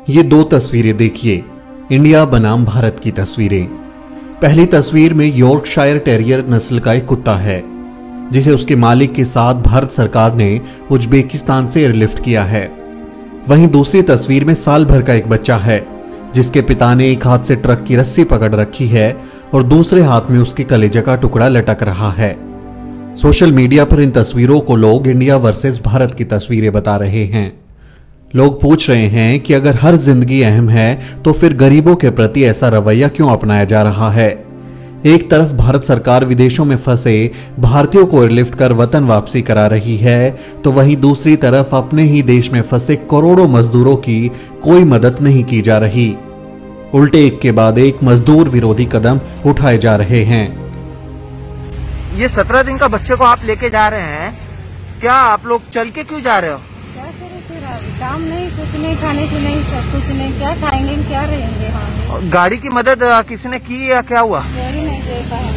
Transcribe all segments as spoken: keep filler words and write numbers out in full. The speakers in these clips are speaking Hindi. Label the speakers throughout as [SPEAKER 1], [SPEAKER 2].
[SPEAKER 1] ये दो तस्वीरें देखिए, इंडिया बनाम भारत की तस्वीरें। पहली तस्वीर में यॉर्कशायर टेरियर नस्ल का एक कुत्ता है जिसे उसके मालिक के साथ भारत सरकार ने उज्बेकिस्तान से एयरलिफ्ट किया है। वहीं दूसरी तस्वीर में साल भर का एक बच्चा है जिसके पिता ने एक हाथ से ट्रक की रस्सी पकड़ रखी है और दूसरे हाथ में उसके कलेजे का टुकड़ा लटक रहा है। सोशल मीडिया पर इन तस्वीरों को लोग इंडिया वर्सेस भारत की तस्वीरें बता रहे हैं। लोग पूछ रहे हैं कि अगर हर जिंदगी अहम है तो फिर गरीबों के प्रति ऐसा रवैया क्यों अपनाया जा रहा है। एक तरफ भारत सरकार विदेशों में फंसे भारतीयों को एयरलिफ्ट कर वतन वापसी करा रही है, तो वहीं दूसरी तरफ अपने ही देश में फंसे करोड़ों मजदूरों की कोई मदद नहीं की जा रही। उल्टे एक के बाद एक मजदूर विरोधी कदम उठाए जा रहे हैं।
[SPEAKER 2] ये सत्रह दिन का बच्चे को आप लेके जा रहे हैं, क्या आप लोग चल के क्यों जा रहे हो?
[SPEAKER 3] क्या करें फिर, काम नहीं, कुछ नहीं, खाने की नहीं, सब कुछ नहीं, क्या खाएंगे, क्या रहेंगे। हाँ,
[SPEAKER 2] गाड़ी की मदद किसी ने की या क्या हुआ?
[SPEAKER 3] नहीं दे पाए।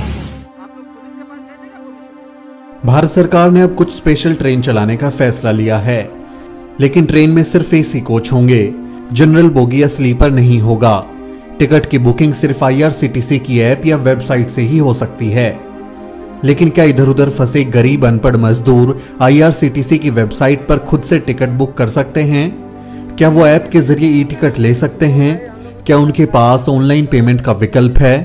[SPEAKER 1] भारत सरकार ने अब कुछ स्पेशल ट्रेन चलाने का फैसला लिया है, लेकिन ट्रेन में सिर्फ एसी कोच होंगे, जनरल बोगी या स्लीपर नहीं होगा। टिकट की बुकिंग सिर्फ आईआरसीटीसी की ऐप या वेबसाइट से ही हो सकती है। लेकिन क्या इधर उधर फंसे गरीब अनपढ़ मजदूर आईआरसीटीसी की वेबसाइट पर खुद से टिकट बुक कर सकते हैं? क्या वो ऐप के जरिए ई टिकट ले सकते हैं? क्या उनके पास ऑनलाइन पेमेंट का विकल्प है?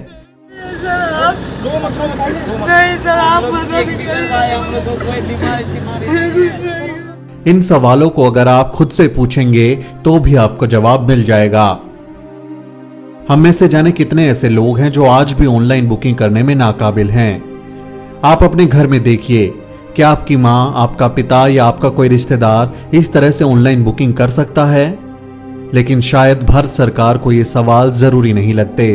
[SPEAKER 1] इन सवालों को अगर आप खुद से पूछेंगे तो भी आपको जवाब मिल जाएगा। हम में से जाने कितने ऐसे लोग हैं जो आज भी ऑनलाइन बुकिंग करने में नाकाबिल हैं। आप अपने घर में देखिए, क्या आपकी माँ, आपका पिता या आपका कोई रिश्तेदार इस तरह से ऑनलाइन बुकिंग कर सकता है? लेकिन शायद भारत सरकार को ये सवाल जरूरी नहीं लगते।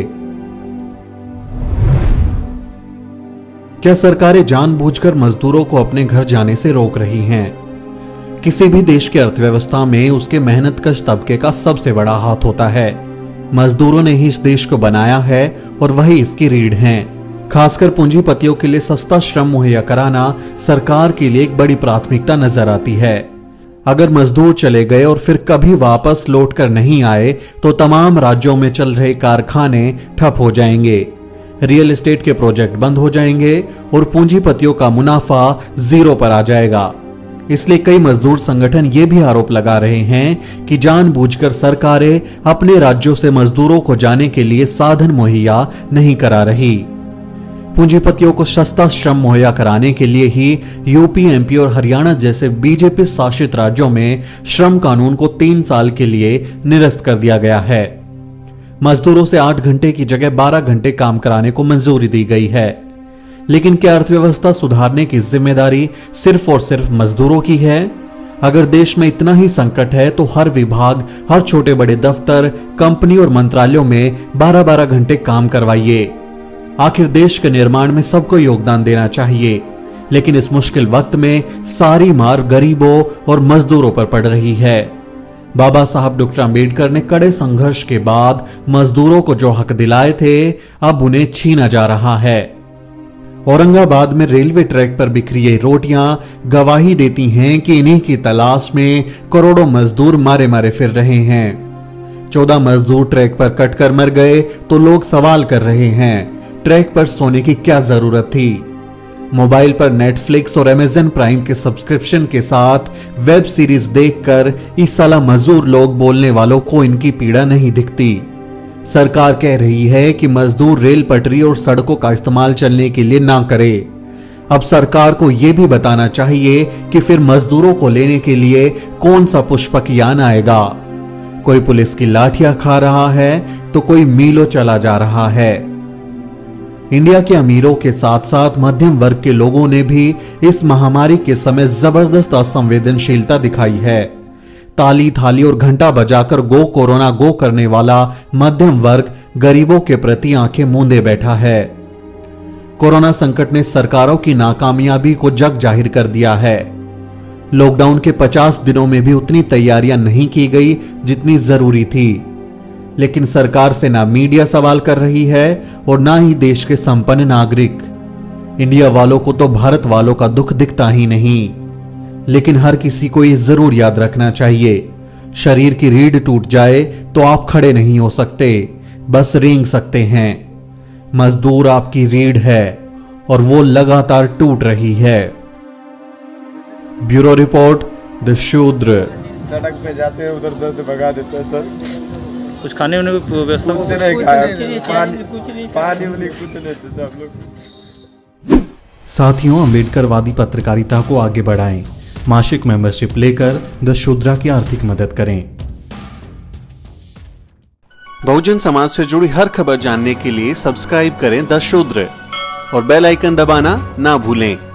[SPEAKER 1] क्या सरकारें जानबूझकर मजदूरों को अपने घर जाने से रोक रही हैं? किसी भी देश की अर्थव्यवस्था में उसके मेहनतकश तबके का सबसे बड़ा हाथ होता है। मजदूरों ने ही इस देश को बनाया है और वही इसकी रीढ़ हैं। खासकर पूंजीपतियों के लिए सस्ता श्रम मुहैया कराना सरकार के लिए एक बड़ी प्राथमिकता नजर आती है। अगर मजदूर चले गए और फिर कभी वापस लौटकर नहीं आए तो तमाम राज्यों में चल रहे कारखाने ठप हो जाएंगे, रियल एस्टेट के प्रोजेक्ट बंद हो जाएंगे और पूंजीपतियों का मुनाफा जीरो पर आ जाएगा। इसलिए कई मजदूर संगठन ये भी आरोप लगा रहे हैं कि जानबूझकर सरकारें अपने राज्यों से मजदूरों को जाने के लिए साधन मुहैया नहीं करा रही। पूंजीपतियों को सस्ता श्रम मुहैया कराने के लिए ही यूपी, एमपी और हरियाणा जैसे बीजेपी शासित राज्यों में श्रम कानून को तीन साल के लिए निरस्त कर दिया गया है। मजदूरों से आठ घंटे की जगह बारह घंटे काम कराने को मंजूरी दी गई है। लेकिन क्या अर्थव्यवस्था सुधारने की जिम्मेदारी सिर्फ और सिर्फ मजदूरों की है? अगर देश में इतना ही संकट है तो हर विभाग, हर छोटे बड़े दफ्तर, कंपनी और मंत्रालयों में बारह बारह घंटे काम करवाइए। आखिर देश के निर्माण में सबको योगदान देना चाहिए, लेकिन इस मुश्किल वक्त में सारी मार गरीबों और मजदूरों पर पड़ रही है। बाबा साहब डॉक्टर अंबेडकर ने कड़े संघर्ष के बाद मजदूरों को जो हक दिलाए थे, अब उन्हें छीना जा रहा है। औरंगाबाद में रेलवे ट्रैक पर बिखरी ये रोटियां गवाही देती हैं कि इन्हीं की तलाश में करोड़ों मजदूर मारे मारे फिर रहे हैं। चौदह मजदूर ट्रैक पर कटकर मर गए तो लोग सवाल कर रहे हैं, ट्रैक पर सोने की क्या जरूरत थी? मोबाइल पर नेटफ्लिक्स और अमेज़न प्राइम के सब्सक्रिप्शन के साथ वेब सीरीज देखकर इस साला मजदूर लोग बोलने वालों को इनकी पीड़ा नहीं दिखती। सरकार कह रही है कि मजदूर रेल पटरी और सड़कों का इस्तेमाल चलने के लिए ना करे। अब सरकार को यह भी बताना चाहिए कि फिर मजदूरों को लेने के लिए कौन सा पुष्पक यान आएगा। कोई पुलिस की लाठियां खा रहा है तो कोई मीलों चला जा रहा है। इंडिया के अमीरों के साथ साथ मध्यम वर्ग के लोगों ने भी इस महामारी के समय जबरदस्त असंवेदनशीलता दिखाई है। ताली थाली और घंटा बजाकर गो कोरोना गो करने वाला मध्यम वर्ग गरीबों के प्रति आंखें मूंदे बैठा है। कोरोना संकट ने सरकारों की नाकामयाबी को जग जाहिर कर दिया है। लॉकडाउन के पचास दिनों में भी उतनी तैयारियां नहीं की गई जितनी जरूरी थी, लेकिन सरकार से ना मीडिया सवाल कर रही है और ना ही देश के संपन्न नागरिक। इंडिया वालों को तो भारत वालों का दुख दिखता ही नहीं। लेकिन हर किसी को ये जरूर याद रखना चाहिए, शरीर की रीढ़ टूट जाए तो आप खड़े नहीं हो सकते, बस रेंग सकते हैं। मजदूर आपकी रीढ़ है और वो लगातार टूट रही है। ब्यूरो रिपोर्ट, द शूद्र।
[SPEAKER 4] सड़क पे जाते हैं उधर उधर से भगा देते हैं सर।
[SPEAKER 5] कुछ खाने होने की व्यवस्था
[SPEAKER 4] कुछ नहीं खाया, पानी पानी वाली कुछ नहीं देते हम लोग।
[SPEAKER 1] साथियों, अम्बेडकरवादी पत्रकारिता को आगे बढ़ाएं। मासिक मेंबरशिप लेकर द शूद्रा की आर्थिक मदद करें। बहुजन समाज से जुड़ी हर खबर जानने के लिए सब्सक्राइब करें द शूद्र और बेल आइकन दबाना ना भूलें।